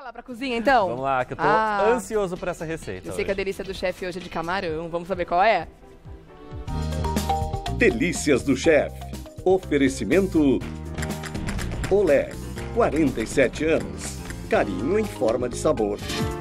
lá pra cozinha, então? Vamos lá, que eu tô ansioso por essa receita. Eu sei que a delícia do chefe hoje é de camarão. Vamos saber qual é? Delícias do chefe. Oferecimento Olé, 47 anos. Carinho em forma de sabor.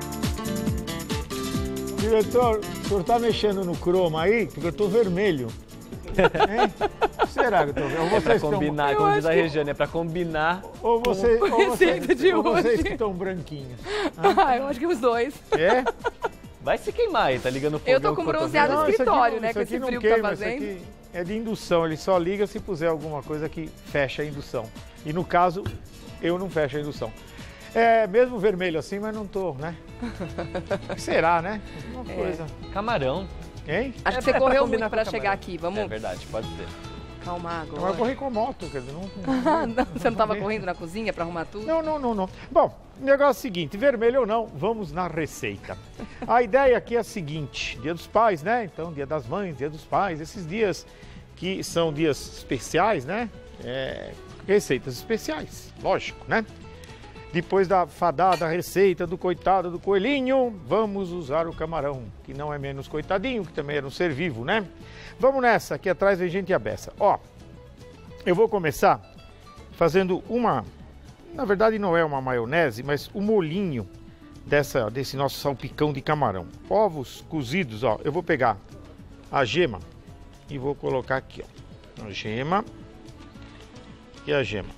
Diretor, o senhor tá mexendo no croma aí? Porque eu tô vermelho. Hein? Será que eu tô vendo? É pra combinar, como diz a Regiane, é pra combinar. Ou vocês que hoje. estão branquinhos. Eu acho que os dois. É? Vai se queimar aí, tá ligando o fogão. Eu tô com bronzeado no escritório, né? Com esse frio que tá fazendo. Isso aqui é de indução, ele só liga se puser alguma coisa que fecha a indução. E no caso, eu não fecho a indução. É mesmo vermelho assim, mas não tô, né? Será, né? Uma coisa. Camarão. Hein? Acho que você correu muito pra chegar aqui, vamos? É verdade, pode ser. Calma agora. Eu corri com moto, quer dizer, não, você não tava correndo na cozinha pra arrumar tudo? Não. Bom, o negócio é o seguinte, vermelho ou não, vamos na receita. A ideia aqui é a seguinte, Dia dos Pais, né? Então, Dia das Mães, Dia dos Pais, esses dias que são dias especiais, né? Receitas especiais, lógico, né? Depois da fadada receita do coitado do coelhinho, vamos usar o camarão, que não é menos coitadinho, que também era um ser vivo, né? Vamos nessa, aqui atrás vem gente à beça. Ó, eu vou começar fazendo na verdade não é uma maionese, mas o molhinho desse nosso salpicão de camarão. Ovos cozidos, ó, eu vou pegar a gema e vou colocar aqui, ó. A gema e a gema.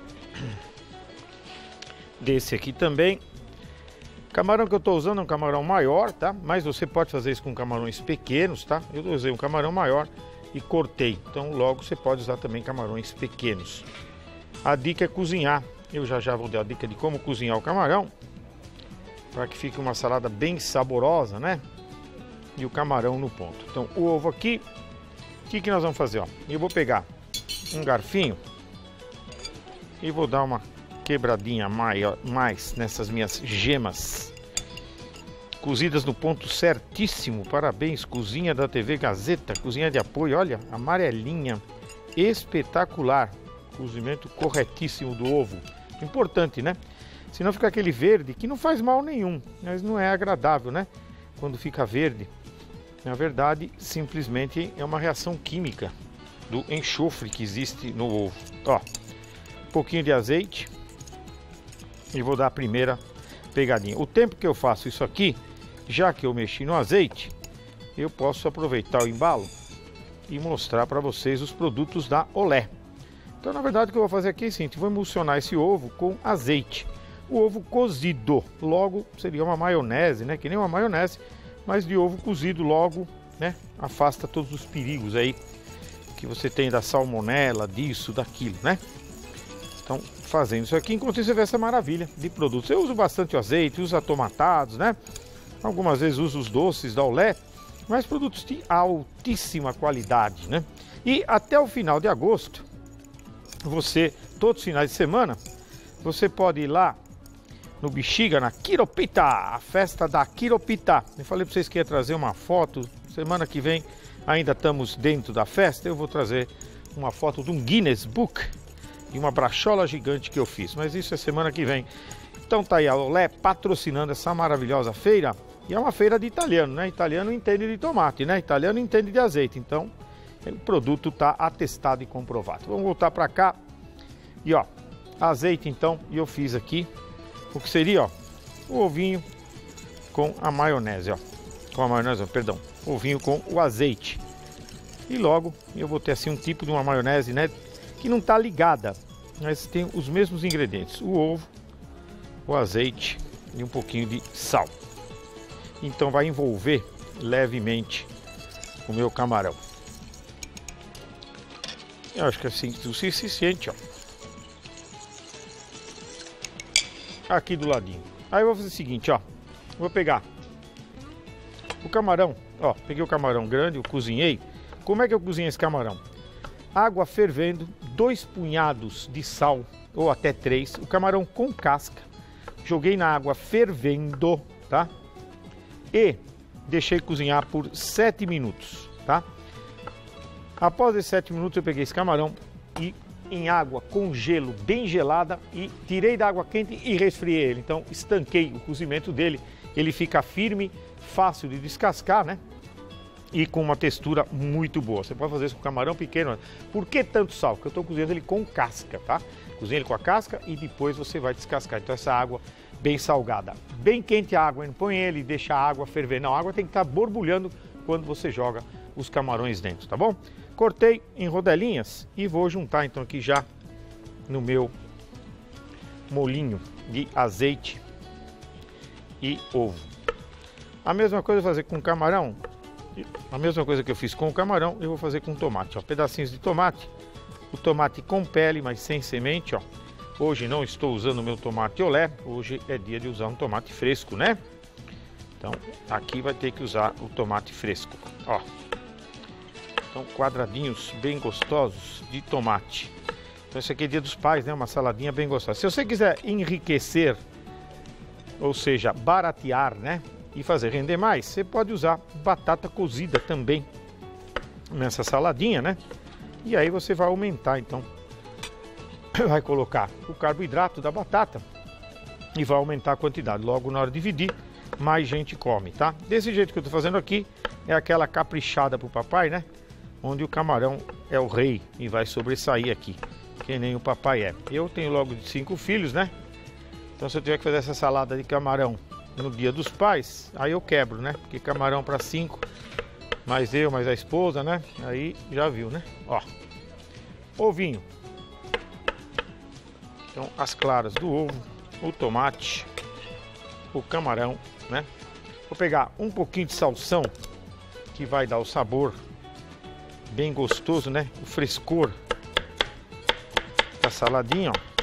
Desse aqui também. Camarão que eu estou usando é um camarão maior, tá? Mas você pode fazer isso com camarões pequenos, tá? Eu usei um camarão maior e cortei. Então logo você pode usar também camarões pequenos. A dica é cozinhar. Eu já vou dar a dica de como cozinhar o camarão, para que fique uma salada bem saborosa, né? E o camarão no ponto. Então o ovo aqui, o que nós vamos fazer, ó? Eu vou pegar um garfinho e vou dar uma quebradinha mais nessas minhas gemas cozidas no ponto certíssimo. Parabéns, cozinha da TV Gazeta, cozinha de apoio, olha, amarelinha, espetacular, cozimento corretíssimo do ovo, importante, né? Senão fica aquele verde que não faz mal nenhum, mas não é agradável, né? Quando fica verde, na verdade, simplesmente é uma reação química do enxofre que existe no ovo. Ó, um pouquinho de azeite. E vou dar a primeira pegadinha. O tempo que eu faço isso aqui, já que eu mexi no azeite, eu posso aproveitar o embalo e mostrar para vocês os produtos da Olé. Então, na verdade, o que eu vou fazer aqui é o seguinte, vou emulsionar esse ovo com azeite. O ovo cozido, logo seria uma maionese, né? Que nem uma maionese, mas de ovo cozido logo, né? Afasta todos os perigos aí que você tem da salmonela, disso, daquilo, né? Então, fazendo isso aqui, enquanto isso você vê essa maravilha de produtos. Eu uso bastante azeite, uso atomatados, né? Algumas vezes uso os doces da Olé, mas produtos de altíssima qualidade, né? E até o final de agosto, todos os finais de semana, você pode ir lá no Bexiga, na Quiropita, a festa da Quiropita. Eu falei para vocês que ia trazer uma foto, semana que vem ainda estamos dentro da festa, eu vou trazer uma foto de um Guinness Book, e uma brachola gigante que eu fiz, mas isso é semana que vem. Então tá aí a Olé patrocinando essa maravilhosa feira, e é uma feira de italiano, né? Italiano entende de tomate, né? Italiano entende de azeite, então o produto tá atestado e comprovado. Vamos voltar para cá, e ó, azeite então, e eu fiz aqui, o que seria, ó, o ovinho com a maionese, ó, ovinho com o azeite. E logo eu vou ter assim um tipo de uma maionese, né? Que não está ligada, mas tem os mesmos ingredientes, o ovo, o azeite e um pouquinho de sal. Então vai envolver levemente o meu camarão. Eu acho que é assim suficiente, ó. Aqui do ladinho. Aí eu vou fazer o seguinte, ó, vou pegar o camarão, ó, peguei o camarão grande, eu cozinhei. Como é que eu cozinho esse camarão? Água fervendo, 2 punhados de sal, ou até 3, o camarão com casca. Joguei na água fervendo, tá? E deixei cozinhar por 7 minutos, tá? Após esses 7 minutos eu peguei esse camarão e em água com gelo bem gelada e tirei da água quente e resfriei ele. Então estanquei o cozimento dele, ele fica firme, fácil de descascar, né? E com uma textura muito boa. Você pode fazer isso com camarão pequeno. Por que tanto sal? Porque eu estou cozinhando ele com casca, tá? Cozinha ele com a casca e depois você vai descascar. Então essa água bem salgada. Bem quente a água, não põe ele e deixa a água ferver. Não, a água tem que estar borbulhando quando você joga os camarões dentro, tá bom? Cortei em rodelinhas e vou juntar então aqui já no meu molinho de azeite e ovo. A mesma coisa eu vou fazer com camarão. A mesma coisa que eu fiz com o camarão, eu vou fazer com tomate. Ó, pedacinhos de tomate. O tomate com pele, mas sem semente, ó. Hoje não estou usando o meu tomate olé. Hoje é dia de usar um tomate fresco, né? Então, aqui vai ter que usar o tomate fresco, ó. Então, quadradinhos bem gostosos de tomate. Então, esse aqui é dia dos pais, né? Uma saladinha bem gostosa. Se você quiser enriquecer, ou seja, baratear, né? E fazer render mais, você pode usar batata cozida também nessa saladinha, né? E aí você vai aumentar, então, vai colocar o carboidrato da batata e vai aumentar a quantidade. Logo, na hora de dividir, mais gente come, tá? Desse jeito que eu tô fazendo aqui, é aquela caprichada pro papai, né? Onde o camarão é o rei e vai sobressair aqui, que nem o papai é. Eu tenho logo 5 filhos, né? Então se eu tiver que fazer essa salada de camarão no dia dos pais, aí eu quebro, né? Porque camarão para 5, mais eu, mais a esposa, né? Aí já viu, né? Ó, ovinho. Então as claras do ovo, o tomate, o camarão, né? Vou pegar um pouquinho de salsão, que vai dar o sabor bem gostoso, né? O frescor da saladinha, ó.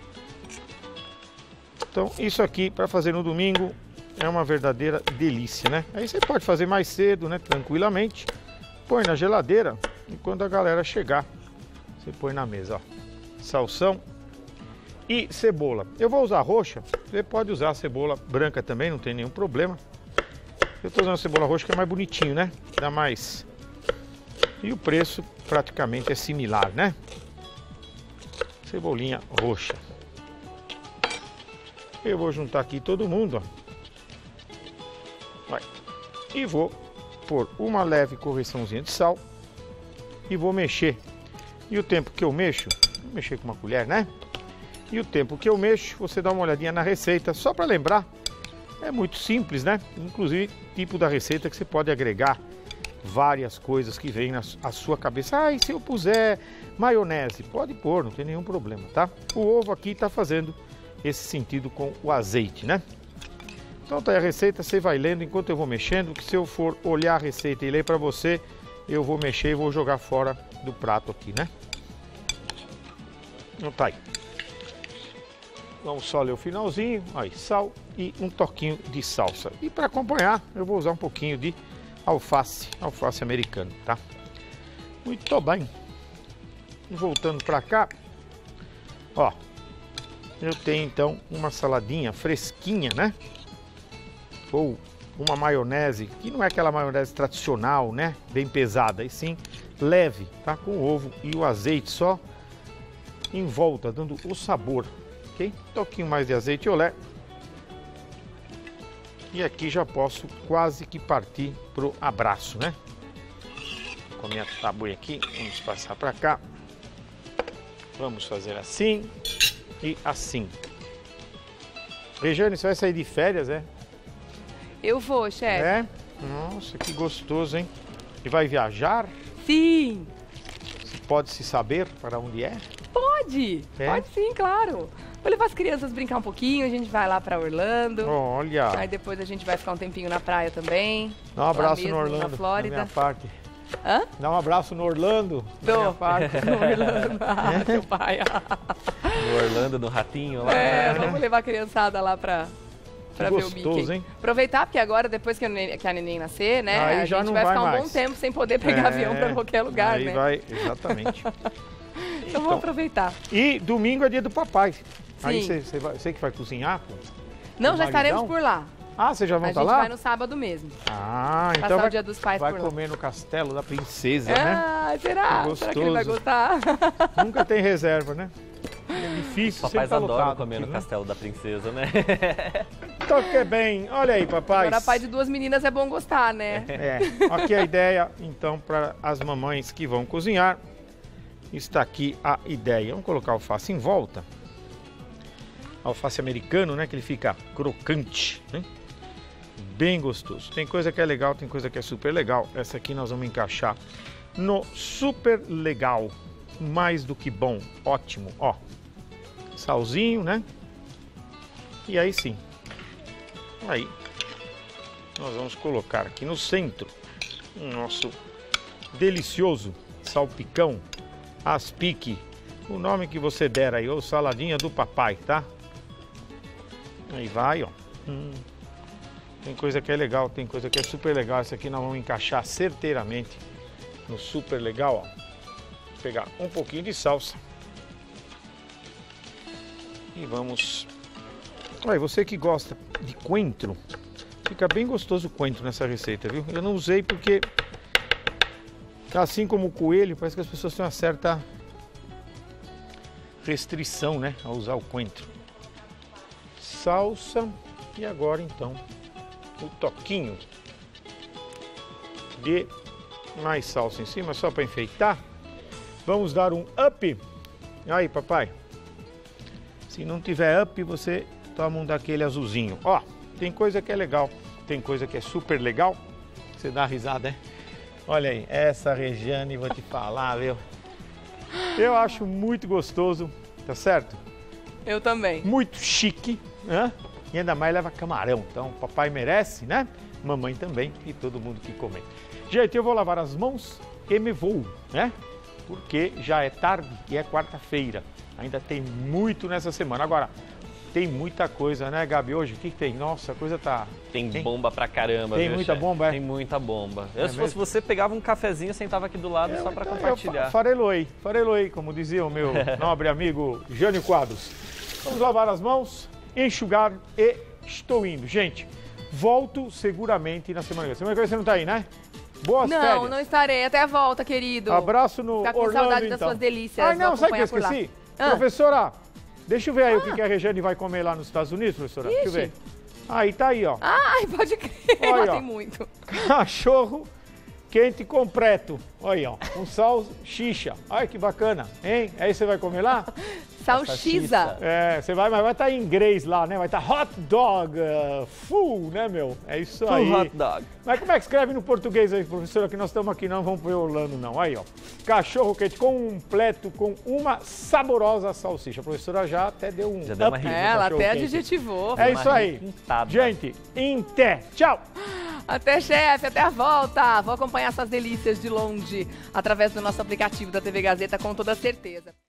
Então, isso aqui para fazer no domingo é uma verdadeira delícia, né? Aí você pode fazer mais cedo, né? Tranquilamente. Põe na geladeira e quando a galera chegar, você põe na mesa, ó. Salsão e cebola. Eu vou usar roxa, você pode usar cebola branca também, não tem nenhum problema. Eu estou usando cebola roxa que é mais bonitinho, né? Dá mais... E o preço praticamente é similar, né? Cebolinha roxa. Eu vou juntar aqui todo mundo, ó. Vai. E vou pôr uma leve correçãozinha de sal. E vou mexer. E o tempo que eu mexo, vou mexer com uma colher, né? E o tempo que eu mexo, você dá uma olhadinha na receita, só para lembrar. É muito simples, né? Inclusive, tipo da receita que você pode agregar várias coisas que vêm na sua cabeça. Ah, e se eu puser maionese? Pode pôr, não tem nenhum problema, tá? O ovo aqui tá fazendo esse sentido com o azeite, né? Então tá aí a receita, você vai lendo enquanto eu vou mexendo, que se eu for olhar a receita e ler para você, eu vou mexer e vou jogar fora do prato aqui, né? Então tá aí. Vamos só ler o finalzinho, aí sal e um toquinho de salsa. E para acompanhar, eu vou usar um pouquinho de alface americano, tá? Muito bem. Voltando para cá, ó, eu tenho então uma saladinha fresquinha, né? Ou uma maionese, que não é aquela maionese tradicional, né? Bem pesada, e sim leve, tá? Com o ovo e o azeite só em volta, dando o sabor, ok? Um toquinho mais de azeite olé. E aqui já posso quase que partir pro abraço, né? Com a minha tabuinha aqui, vamos passar para cá. Vamos fazer assim e assim. Regiane, você vai sair de férias, é? Eu vou, chefe. É? Nossa, que gostoso, hein? E vai viajar? Sim. Pode se saber para onde é? Pode. É? Pode sim, claro. Vou levar as crianças brincar um pouquinho, a gente vai lá pra Orlando. Olha. Aí depois a gente vai ficar um tempinho na praia também. Dá um abraço no Orlando, na Flórida. da minha parte. Hã? Dá um abraço no Orlando, da minha parte. No Orlando. Ah, seu pai. No Orlando, no Ratinho lá. É, vamos levar a criançada lá pra ver gostoso, o Mickey. Hein? Aproveitar, porque agora, depois que a neném nascer, né, aí a já gente não vai ficar um mais. bom tempo sem poder pegar avião pra qualquer lugar, aí né? Vai, exatamente. Então vamos aproveitar. E domingo é dia do papai. Aí Sim. você que vai cozinhar, pô? Não, O já estaremos maridão? por lá. Ah, vocês já vão A estar gente lá? vai no sábado mesmo. Ah, Passar então o Dia dos Pais vai por lá. comer no Castelo da Princesa, né? Ah, será? Que Será que ele vai gostoso. gostar? Nunca tem reserva, né? É difícil, Papais sempre tá adoram lotado comer aqui, no né? Castelo da Princesa, né? Toque bem. Olha aí, papai. Agora, pai de 2 meninas é bom gostar, né? É, aqui a ideia, então, para as mamães que vão cozinhar, está aqui a ideia. Vamos colocar alface em volta. Alface americano, né? Que ele fica crocante, né? Bem gostoso. Tem coisa que é legal, tem coisa que é super legal. Essa aqui nós vamos encaixar no super legal. Mais do que bom. Ótimo, ó. Salzinho, né? E aí sim. Aí. Nós vamos colocar aqui no centro o nosso delicioso salpicão, aspique, o nome que você der aí, ou saladinha do papai, tá? Aí vai, ó. Tem coisa que é legal, tem coisa que é super legal. Essa aqui nós vamos encaixar certeiramente no super legal, ó. Vou pegar um pouquinho de salsa. E vamos... Olha, você que gosta de coentro, fica bem gostoso o coentro nessa receita, viu? Eu não usei porque, assim como o coelho, parece que as pessoas têm uma certa restrição, né, a usar o coentro. Salsa e agora então o toquinho de mais salsa em cima, só para enfeitar. Vamos dar um up. Aí, papai. Se não tiver up, você toma um daquele azulzinho. Ó, tem coisa que é legal, tem coisa que é super legal. Você dá risada, né? Olha aí, essa Regiane, vou te falar, viu? Eu acho muito gostoso, tá certo? Eu também. Muito chique, né? E ainda mais leva camarão. Então, papai merece, né? Mamãe também e todo mundo que come. Gente, eu vou lavar as mãos e me vou, né? Porque já é tarde e é quarta-feira. Ainda tem muito nessa semana. Agora, tem muita coisa, né, Gabi? Hoje, o que tem? Nossa, a coisa tá... Tem bomba pra caramba, Tem viu, muita chefe? bomba, é? Tem muita bomba. É Se fosse mesmo? você, pegava um cafezinho, sentava aqui do lado só pra então, compartilhar. Fareloi, como dizia o meu nobre amigo Jânio Quadros. Vamos lavar as mãos, enxugar e estou indo. Gente, volto seguramente na semana que vem. Semana que vem você não tá aí, né? Boas férias. Não estarei. Até a volta, querido. Abraço no Fica com Orlando, saudade das então. suas delícias. Ai, não, Vou sabe o que eu acompanhar por lá. esqueci? Ah. Professora, deixa eu ver aí o que a Regiane vai comer lá nos Estados Unidos, professora. Deixa eu ver. Ixi. Aí, tá aí, ó. Ai, pode crer. Olha, Lá ó. tem muito. Cachorro quente completo. Olha aí, ó. Com salsicha. Ai, que bacana, hein? Aí você vai comer lá? Salsicha. É, você vai, mas vai estar em inglês lá, né? Vai estar hot dog full, né, meu? É isso aí. Full hot dog. Mas como é que escreve no português aí, professora? Que nós estamos aqui, não vamos ver Orlando, não. Aí, ó. Cachorro quente completo com uma saborosa salsicha. A professora já até deu um Já deu uma up no risada. Ela cachorro até quente. adjetivou. É isso aí. requintada. Gente, em té. Tchau. Até, chefe, até a volta. Vou acompanhar essas delícias de longe através do nosso aplicativo da TV Gazeta com toda certeza.